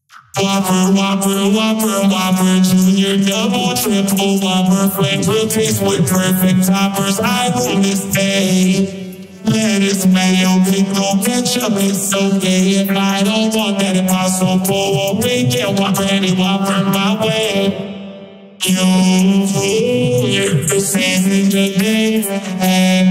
Whopper, Whopper, Whopper, Whopper, Junior, Double, Triple, Whopper, flavor taste with perfect toppers. I love this day. Lettuce, mayo, pickle, ketchup, it's okay. If I don't want that impossible, bacon, Whopper, any Whopper my way. You, it's the season today, and